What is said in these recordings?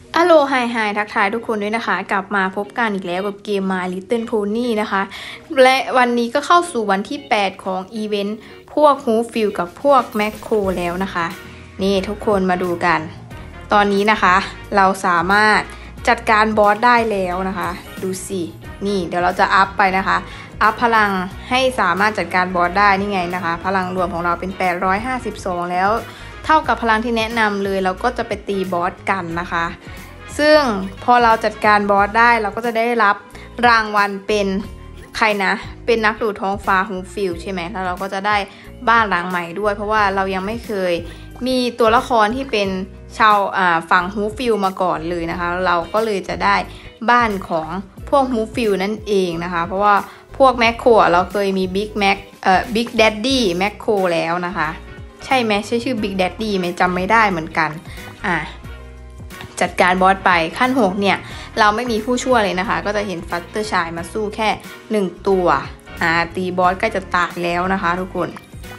อัลโหลไฮทักทายทุกคนด้วยนะคะกลับมาพบกันอีกแล้วกับเกม My Little Pony นะคะและวันนี้ก็เข้าสู่วันที่ 8 ของอีเวนต์พวกฮูฟิลกับพวกแมคโครแล้วนะคะนี่ทุกคนมาดูกันตอนนี้นะคะเราสามารถจัดการบอสได้แล้วนะคะดูสินี่เดี๋ยวเราจะอัพไปนะคะอัพพลังให้สามารถจัดการบอสได้นี่ไงนะคะพลังรวมของเราเป็น852แล้วเท่ากับพลังที่แนะนำเลยเราก็จะไปตีบอสกันนะคะซึ่งพอเราจัดการบอสได้เราก็จะได้รับรางวัลเป็นใครนะเป็นนักดูท้องฟ้าฮูฟิลใช่ไหมแล้วเราก็จะได้บ้านหลังใหม่ด้วยเพราะว่าเรายังไม่เคยมีตัวละครที่เป็นชาวฝั่งฮูฟิลมาก่อนเลยนะคะเราก็เลยจะได้บ้านของพวกฮูฟิลนั่นเองนะคะเพราะว่าพวกแมคโครเราเคยมีบิ๊กแดดดี้แมคโครแล้วนะคะใช่ไหมใช่ชื่อบิ๊กแดดดี้ไหมจำไม่ได้เหมือนกันจัดการบอสไปขั้น6เนี่ยเราไม่มีผู้ช่วยเลยนะคะก็จะเห็นฟัตเตอร์ชายมาสู้แค่1ตัวตีบอสใกล้จะตายแล้วนะคะทุกคน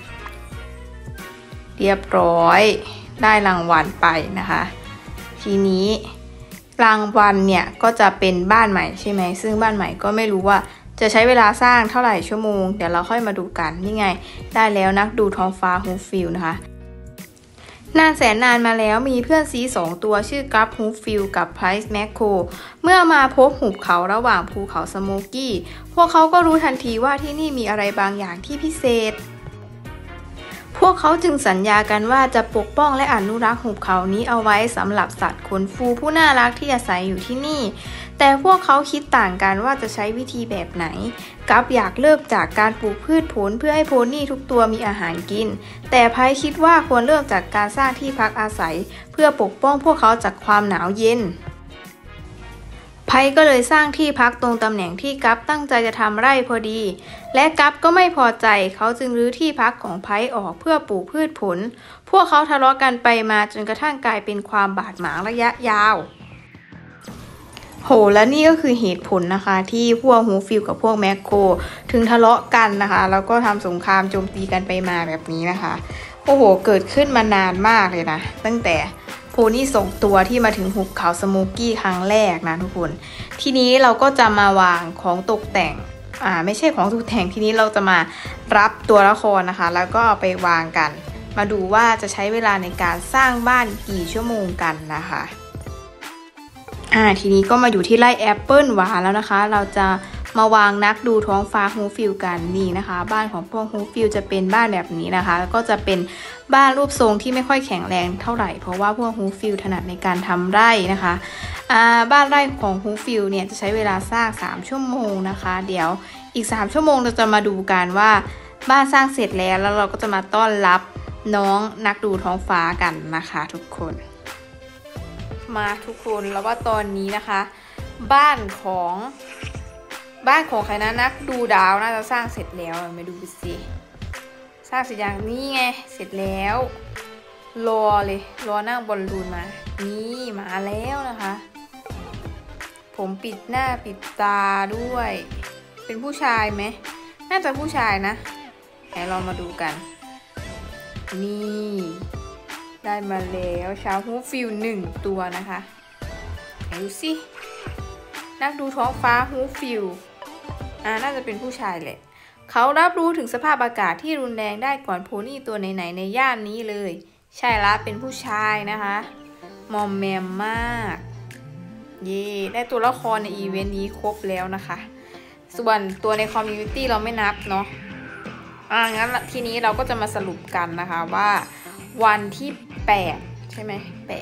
เรียบร้อยได้รางวัลไปนะคะทีนี้รางวัลเนี่ยก็จะเป็นบ้านใหม่ใช่ไหมซึ่งบ้านใหม่ก็ไม่รู้ว่าจะใช้เวลาสร้างเท่าไหร่ชั่วโมงเดี๋ยวเราค่อยมาดูกันนี่ไงได้แล้วนักดูท้องฟ้าฮูฟิลนะคะนานแสนนานมาแล้วมีเพื่อนซี2ตัวชื่อกัฟฮูฟิลกับไพรส์แมคโครเมื่อมาพบหุบเขาระหว่างภูเขาสโมกี้พวกเขาก็รู้ทันทีว่าที่นี่มีอะไรบางอย่างที่พิเศษพวกเขาจึงสัญญากันว่าจะปกป้องและอนุรักษ์หุบเขานี้เอาไว้สำหรับสัตว์ขนฟูผู้น่ารักที่อาศัยอยู่ที่นี่แต่พวกเขาคิดต่างกันว่าจะใช้วิธีแบบไหนกัฟอยากเลิกจากการปลูกพืชผลเพื่อให้โพนี่ทุกตัวมีอาหารกินแต่ไพคิดว่าควรเลิกจากการสร้างที่พักอาศัยเพื่อปกป้องพวกเขาจากความหนาวเย็นไพก็เลยสร้างที่พักตรงตำแหน่งที่กัฟตั้งใจจะทำไร่พอดีและกัฟก็ไม่พอใจเขาจึงรื้อที่พักของไพออกเพื่อปลูกพืชผลพวกเขาทะเลาะกันไปมาจนกระทั่งกลายเป็นความบาดหมางระยะยาวโหและนี่ก็คือเหตุผลนะคะที่พวกฮูฟิลกับพวกแมคโครถึงทะเลาะกันนะคะแล้วก็ทำสงครามโจมตีกันไปมาแบบนี้นะคะโอ้โหเกิดขึ้นมานานมากเลยนะตั้งแต่โพนี่ส่งตัวที่มาถึงหุบเขาสโมกี้ครั้งแรกนะทุกคนทีนี้เราก็จะมาวางของตกแต่งไม่ใช่ของตกแต่งทีนี้เราจะมารับตัวละครนะคะแล้วก็เอาไปวางกันมาดูว่าจะใช้เวลาในการสร้างบ้านกี่ชั่วโมงกันนะคะทีนี้ก็มาอยู่ที่ไร่แอปเปิลหวานแล้วนะคะเราจะมาวางนักดูท้องฟ้าฮูฟิลกันนี่นะคะบ้านของพวกฮูฟิลจะเป็นบ้านแบบนี้นะคะแล้วก็จะเป็นบ้านรูปทรงที่ไม่ค่อยแข็งแรงเท่าไหร่เพราะว่าพวกฮูฟิลถนัดในการทำไร่นะคะบ้านไร่ของฮูฟิลเนี่ยจะใช้เวลาสร้าง3ชั่วโมงนะคะเดี๋ยวอีก3ชั่วโมงเราจะมาดูกันว่าบ้านสร้างเสร็จแล้วเราก็จะมาต้อนรับน้องนักดูท้องฟ้ากันนะคะทุกคนมาทุกคนแล้วว่าตอนนี้นะคะบ้านของใครนะนักดูดาวน่าจะสร้างเสร็จแล้วมาดูสิสร้างเสร็จอย่างนี้ไงเสร็จแล้วรอนั่งบอลลูนมานี่มาแล้วนะคะผมปิดหน้าปิดตาด้วยเป็นผู้ชายไหมน่าจะผู้ชายนะไหนเรามาดูกันนี่ได้มาแล้วชาวฮูฟิล1ตัวนะคะไหนดูสินักดูท้องฟ้าฮูฟิลน่าจะเป็นผู้ชายแหละเขารับรู้ถึงสภาพอากาศที่รุนแรงได้ก่อนโพนี่ตัวไหนๆในย่านนี้เลยใช่ละเป็นผู้ชายนะคะมอมแมมมากเย่ได้ตัวละครในอีเวนต์นี้ครบแล้วนะคะส่วนตัวในคอมมูนิตี้เราไม่นับเนาะงั้นทีนี้เราก็จะมาสรุปกันนะคะว่าวันที่8ใช่ไหม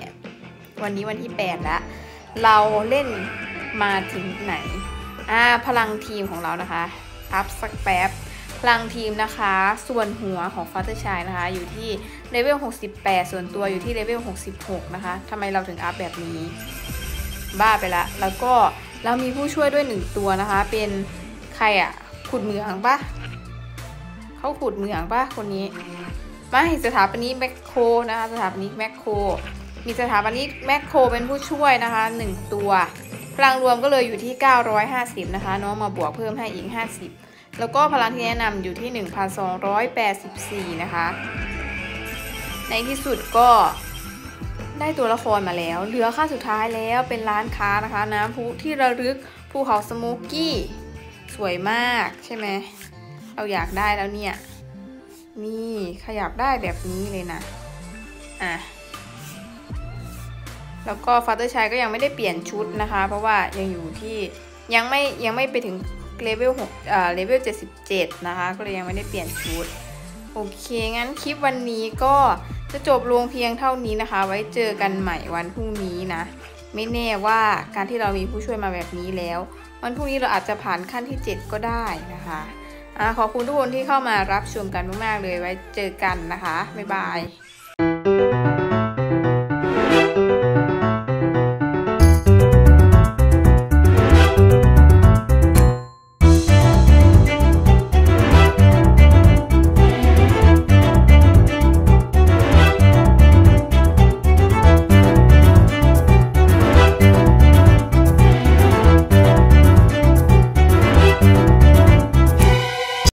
8วันนี้วันที่8แล้วเราเล่นมาถึงไหนพลังทีมของเรานะคะอัพสักแป๊บพลังทีมนะคะส่วนหัวของฟัตเตอร์ชายนะคะอยู่ที่เลเวล68ส่วนตัวอยู่ที่เลเวล66นะคะทำไมเราถึงอัพแบบนี้บ้าไปละแล้วก็เรามีผู้ช่วยด้วย1ตัวนะคะเป็นใครขุดเหมืองปะเขาขุดเหมืองปะคนนี้มาเห็นสถาปนิกแมคโครนะคะสถาปนิกแมคโครมีสถาปนิกแมคโครเป็นผู้ช่วยนะคะ1ตัวพลังรวมก็เลยอยู่ที่950นะคะน้องมาบวกเพิ่มให้อีก50แล้วก็พลังที่แนะนำอยู่ที่1284นะคะในที่สุดก็ได้ตัวละครมาแล้วเหลือขั้นสุดท้ายแล้วเป็นร้านค้านะคะน้ำพุที่ระลึกภูเขาสโมกกี้สวยมากใช่ไหมเราอยากได้แล้วเนี่ยนี่ขยับได้แบบนี้เลยนะแล้วก็ฟาเตอร์ชัยก็ยังไม่ได้เปลี่ยนชุดนะคะเพราะว่ายังอยู่ที่ยังไม่ไปถึงเลเวลเลเวล77นะคะก็เลยยังไม่ได้เปลี่ยนชุดโอเคงั้นคลิปวันนี้ก็จะจบลงเพียงเท่านี้นะคะไว้เจอกันใหม่วันพรุ่งนี้นะไม่แน่ว่าการที่เรามีผู้ช่วยมาแบบนี้แล้ววันพรุ่งนี้เราอาจจะผ่านขั้นที่7ก็ได้นะคะขอบคุณทุกคนที่เข้ามารับชมกันมากๆเลยไว้เจอกันนะคะบ๊ายบาย